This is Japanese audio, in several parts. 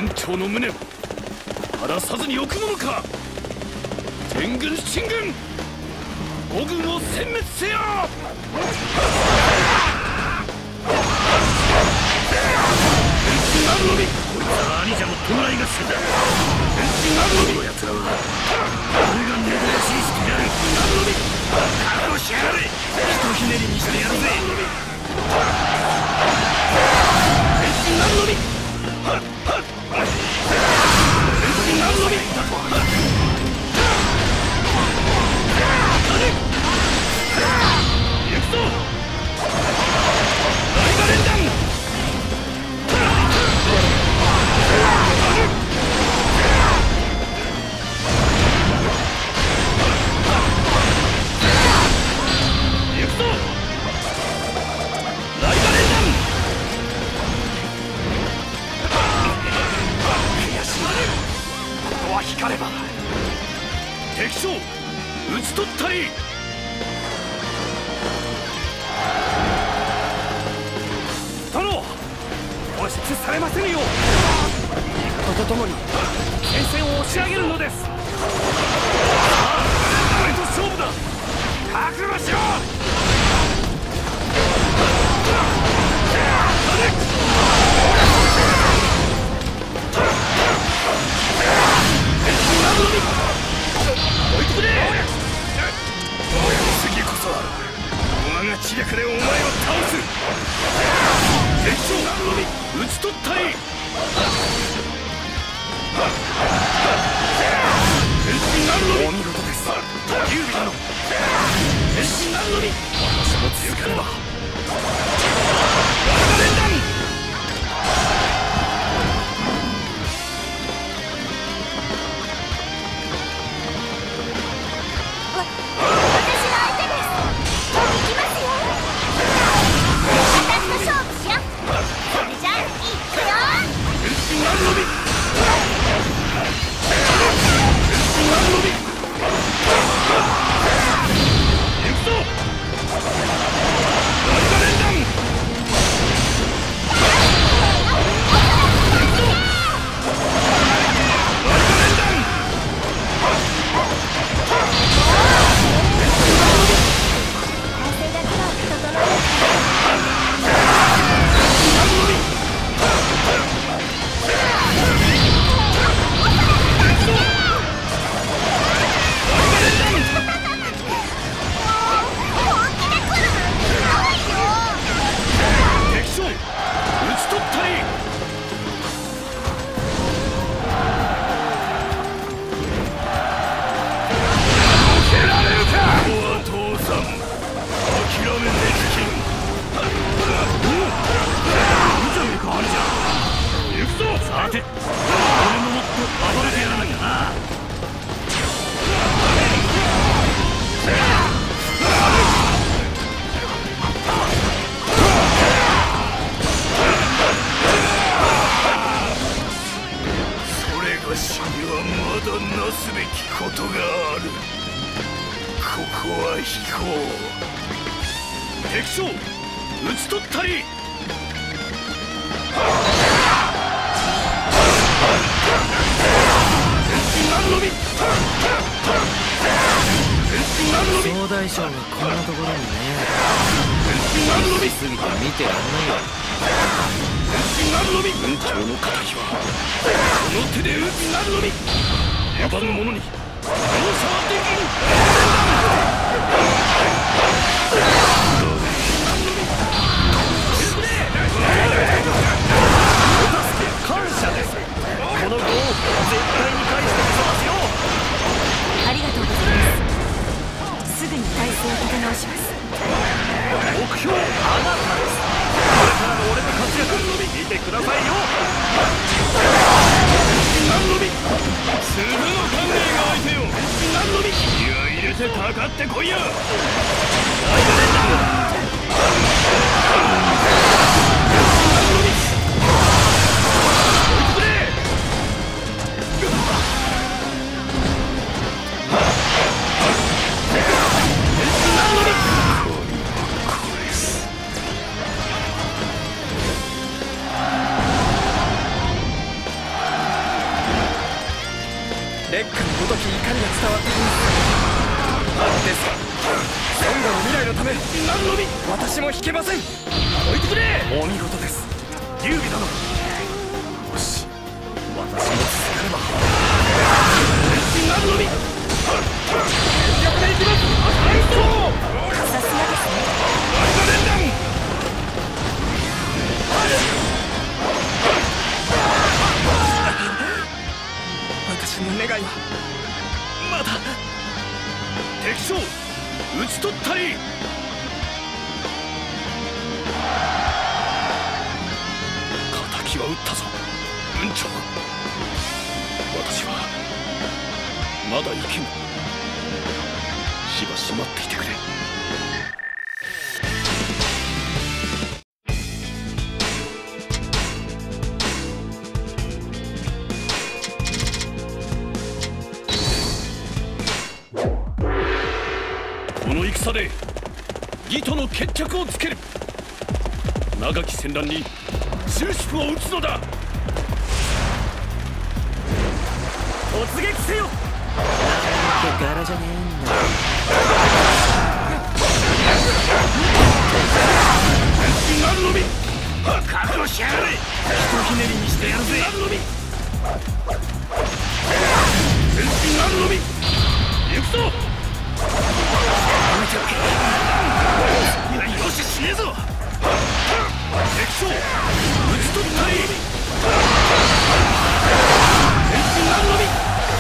雲長の無念晴らさずに置くものか。天軍秦軍五軍を殲滅せよ。こいつは兄者の弔いがするんだ。この奴らは俺が根絶やしにしてやる。覚悟しやがれ。ひとひねりにしてやるぜ。変身なるのみ。変身なるのみ。行くぞ。ライバ連弾。光れば敵将討ち取ったり。殿放出されませぬよう味方と共に戦線を押し上げるのです。さあ俺と勝負だ。覚悟しろ。追い込め。次こそは我が知略でお前を倒す。敵将討ち取ったり。変身なるのみ。お見事です劉備殿。変身なるのみ。私も続かねば。我が連弾。敵将討ち取ったり。 総大将がこんなところにね。急ぎすぎて見てらんないよ。 軍長の敵はこの手で討つなるのみ。野蛮の者に容赦はできん。感謝です。この業を絶対に返してみせますよ。 ありがとうございます。すぐに体勢を立て直します。 目標あなたです。これからの俺の活躍見てくださいよ。何のみ鈴の歓迎が相手よ。何のみ気合い入れてかかってこいや。ライバレンだ。何のみ追い込め。何のみ烈火のごとき怒りが伝わってきます。ですが孫悟の未来のため何のみ私も引けません。置いてくれ。お見事です、劉備殿。よし、私も続かねば。何のみ全力でいきます。 さすがですね。 私の願いはまだ。敵将討ち取ったり。敵は撃ったぞ雲長。私はまだ行けん。しばし待っていてくれ。この戦で義との決着をつける。長き戦乱に終止符を打つのだ。突撃せよ。 柄じゃねえんだ。 なるのみ覚悟しやがれ。ひとひねりにしてやるぜ。なるのみ全身なるのみ行くぞ。よし死ねえぞ。敵将討ち取ったり。全身なるのみ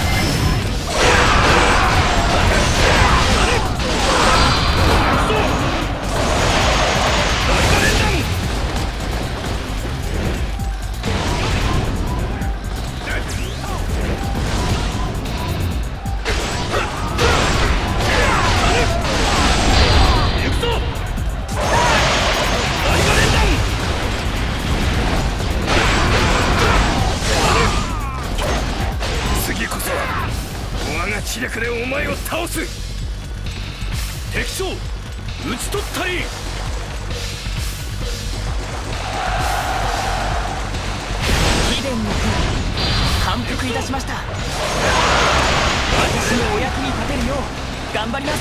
知略でお前を倒す。敵将討ち取ったり。 貴殿の軍感服いたしました。私のお役に立てるよう頑張ります。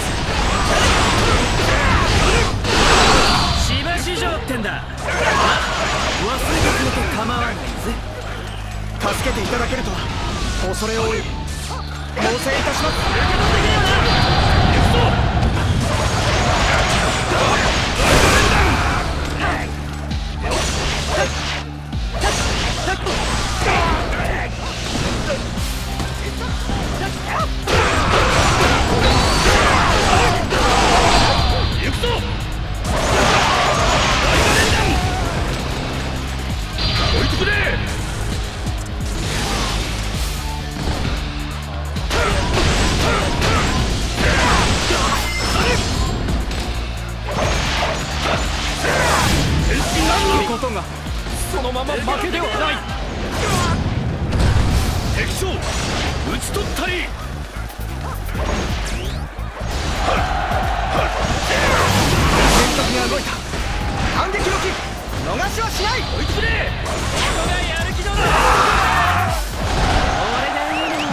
しばし城ってんだ。忘れてくれて構わないぜ。 助けていただけるとは恐れ多い。猛省いたします。受け取ってくれよな。行くぞ。行くぞ。置いてくれ。ことがそのまま負けではない。敵将討ち取ったり。戦局が動いた。反撃の機逃しはしない。追いつれ。人がやる気だ。俺が言うの。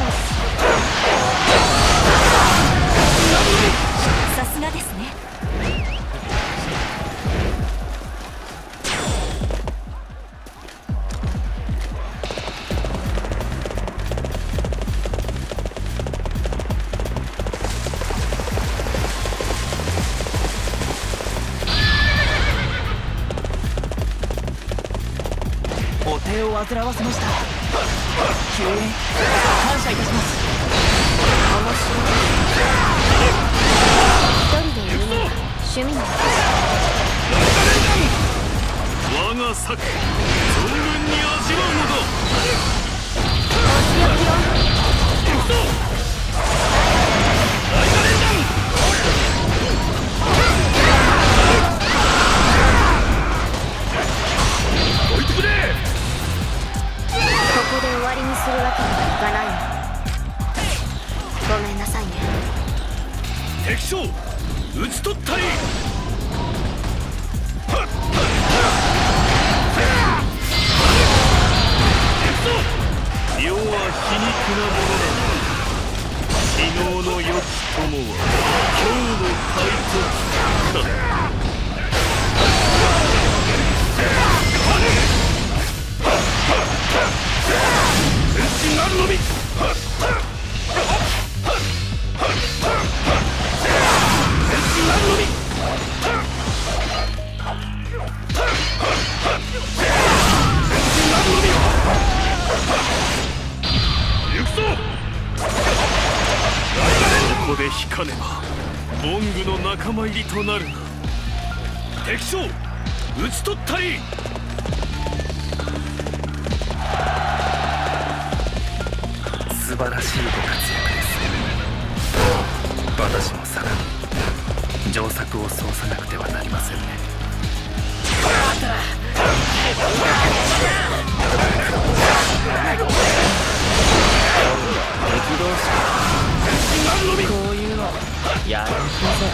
さすがですね。 お手を煩わせました。救援感謝いたします。 一人でいるのが趣味なの。 我が策存分に味わうのだ。 お強気よ。 行くぞ。大河連弾。置いてくれ。 ここで終わりにするわけにはいかないの。ごめんなさいね。 敵将討ち取ったり。行くぞ。世は皮肉なものだ。 昨日の良き友は今日の対敵か。全身あるのみ。全身あるのみ。全身あるのみ。行くぞ。ここで引かねばボングの仲間入りとなるな。敵将討ち取ったり。素晴らしいご活躍です。私もさらに上策をそうさなくてはなりませんね。 敵同士こういうのやるぜ。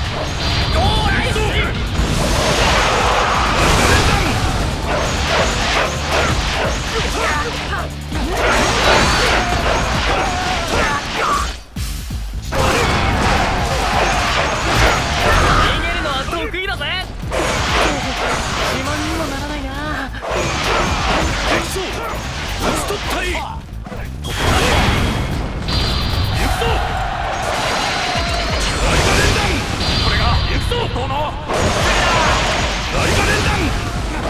逃げるのは得意だぜ。 自慢にもならないな。 敵将討ち取ったり。行くぞ。ライガ連弾。これが行くぞ殿。ライガ連弾。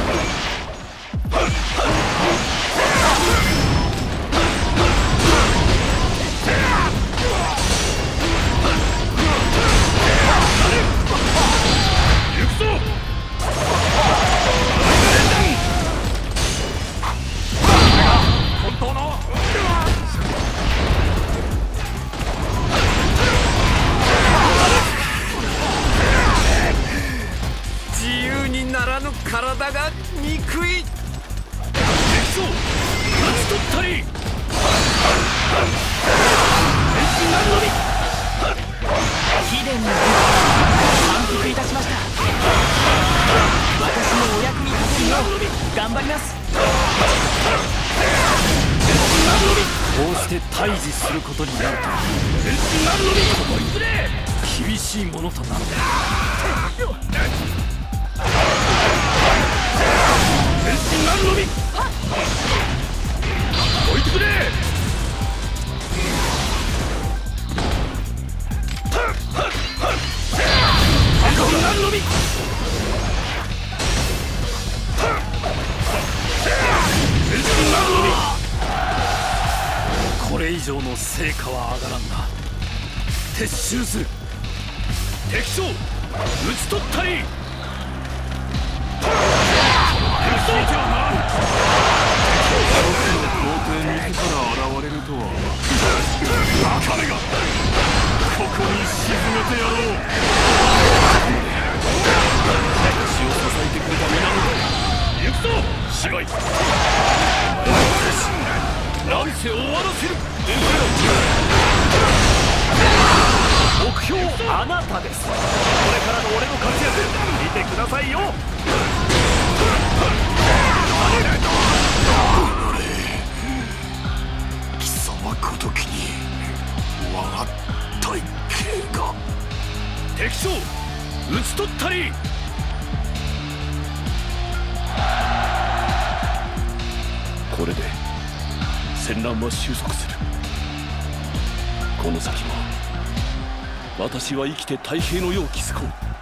体が憎い。 敵将勝ち取ったり。全身あるのみ。 貴殿の反復いたしました。私のお役に立てるよう頑張ります。 全身あるのみ。こうして対峙することになると全身あるのみ。こいつれ厳しいものとなる。全身あるのみ。こいてくれ。全身あるのみ。全身あるのみ。これ以上の成果は上がらんな。撤収する。敵将討ち取ったり。僕の皇帝自ら現れるとは。バカめがここに沈めてやろう。私を支えてくれた源。行くぞ芝居。乱世を終わらせる。目標あなたです。これからの俺の活躍見てくださいよ。貴様ごときに我が体系が。敵将討ち取ったり。これで戦乱は収束する。この先も私は生きて太平の世を築こう。